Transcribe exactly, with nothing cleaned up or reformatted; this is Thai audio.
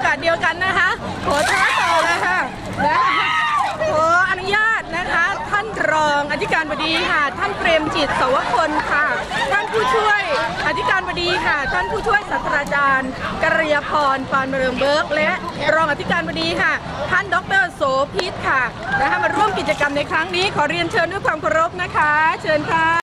อกาสเดียวกันนะคะขอท้าต่อเลยค่ะและขออนุญาตนะคะท่านรองอธิการบดีค่ะท่านเปรมจิต สวพลค่ะท่านผู้ช่วยอธิการบดีค่ะท่านผู้ช่วยศาสตราจารย์กฤยพรปานเริงเบิร์กและรองอธิการบดีค่ะท่านดร.โสภิตค่ะนะคะมาร่วมกิจกรรมในครั้งนี้ขอเรียนเชิญด้วยความเคารพนะคะเชิญค่ะ